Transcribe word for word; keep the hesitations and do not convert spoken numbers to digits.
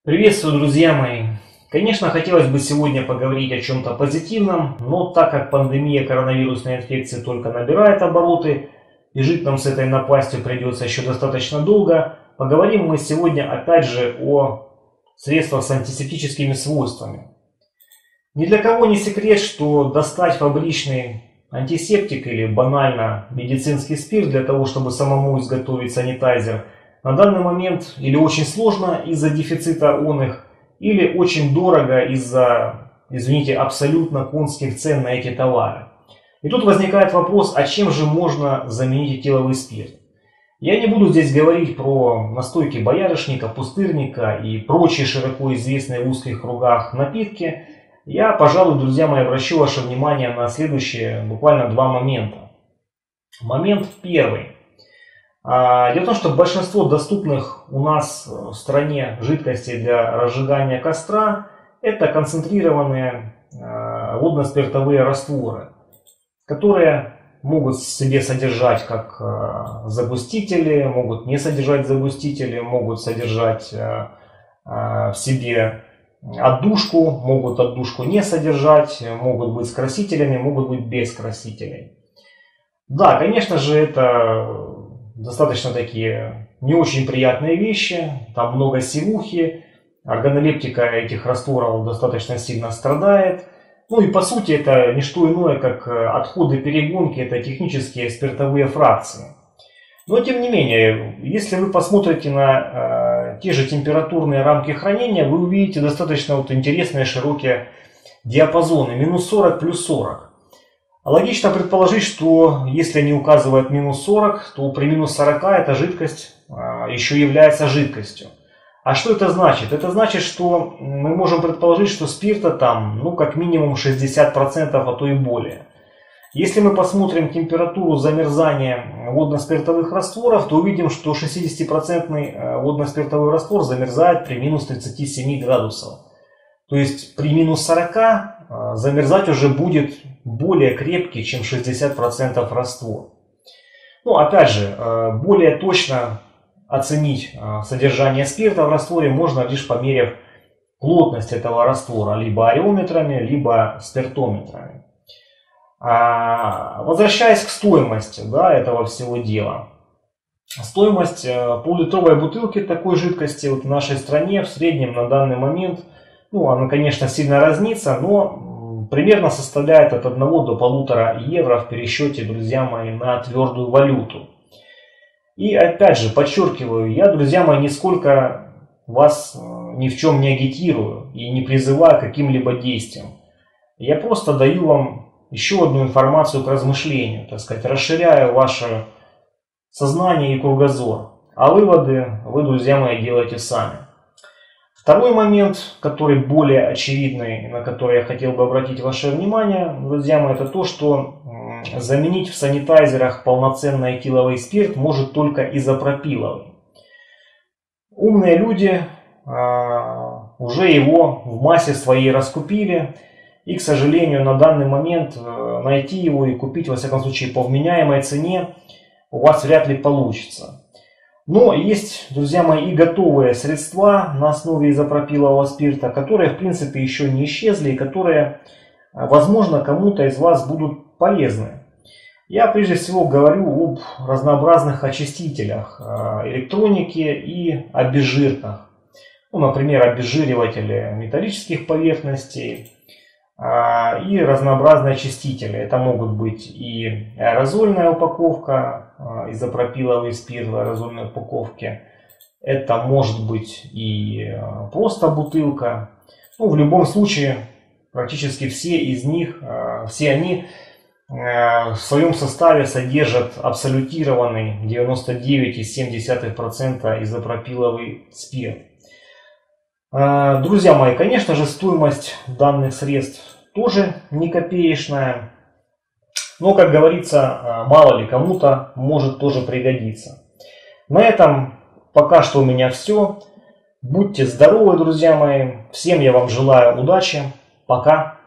Приветствую, друзья мои! Конечно, хотелось бы сегодня поговорить о чем-то позитивном, но так как пандемия коронавирусной инфекции только набирает обороты, и жить нам с этой напастью придется еще достаточно долго, поговорим мы сегодня опять же о средствах с антисептическими свойствами. Ни для кого не секрет, что достать фабричный антисептик или банально медицинский спирт для того, чтобы самому изготовить санитайзер, на данный момент или очень сложно из-за дефицита он их, или очень дорого из-за, извините, абсолютно конских цен на эти товары. И тут возникает вопрос, а чем же можно заменить этиловый спирт? Я не буду здесь говорить про настойки боярышника, пустырника и прочие широко известные в узких кругах напитки. Я, пожалуй, друзья мои, обращу ваше внимание на следующие буквально два момента. Момент первый. Дело в том, что большинство доступных у нас в стране жидкостей для разжигания костра это концентрированные водно-спиртовые растворы, которые могут в себе содержать как загустители, могут не содержать загустители, могут содержать в себе отдушку, могут отдушку не содержать, могут быть с красителями, могут быть без красителей. Да, конечно же, это достаточно такие не очень приятные вещи, там много сивухи, органолептика этих растворов достаточно сильно страдает. Ну и по сути это не что иное, как отходы перегонки, это технические спиртовые фракции. Но тем не менее, если вы посмотрите на э, те же температурные рамки хранения, вы увидите достаточно вот интересные широкие диапазоны, минус сорок плюс сорок. Логично предположить, что если они указывают минус сорок, то при минус сорока эта жидкость э, еще является жидкостью. А что это значит? Это значит, что мы можем предположить, что спирта там ну как минимум шестьдесят процентов, а то и более. Если мы посмотрим температуру замерзания водно-спиртовых растворов, то увидим, что шестидесятипроцентный водно-спиртовой раствор замерзает при минус тридцати семи градусах. То есть при минус сорока замерзать уже будет более крепкий, чем шестьдесят процентов раствор. Ну, опять же, более точно оценить содержание спирта в растворе можно лишь померив плотность этого раствора либо ареометрами, либо спиртометрами. Возвращаясь к стоимости, да, этого всего дела. Стоимость полулитровой бутылки такой жидкости вот в нашей стране в среднем на данный момент, ну, она, конечно, сильно разнится, но примерно составляет от одного до полутора евро в пересчете, друзья мои, на твердую валюту. И опять же, подчеркиваю, я, друзья мои, нисколько вас ни в чем не агитирую и не призываю к каким-либо действиям. Я просто даю вам еще одну информацию к размышлению, так сказать, расширяю ваше сознание и кругозор. А выводы вы, друзья мои, делаете сами. Второй момент, который более очевидный, на который я хотел бы обратить ваше внимание, друзья мои, это то, что заменить в санитайзерах полноценный этиловый спирт может только изопропиловый. Умные люди а, уже его в массе своей раскупили. И, к сожалению, на данный момент найти его и купить, во всяком случае, по вменяемой цене у вас вряд ли получится. Но есть, друзья мои, и готовые средства на основе изопропилового спирта, которые, в принципе, еще не исчезли и которые, возможно, кому-то из вас будут полезны. Я, прежде всего, говорю об разнообразных очистителях электроники и обезжирках. Ну, например, обезжириватели металлических поверхностей и разнообразные очистители. Это могут быть и аэрозольная упаковка, изопропиловый спирт в аэрозольной упаковке. Это может быть и просто бутылка. Ну, в любом случае, практически все из них, все они в своем составе содержат абсолютированный девяносто девять целых семь десятых процента изопропиловый спирт. Друзья мои, конечно же, стоимость данных средств тоже не копеечная, но, как говорится, мало ли кому-то может тоже пригодиться. На этом пока что у меня все. Будьте здоровы, друзья мои. Всем я вам желаю удачи. Пока.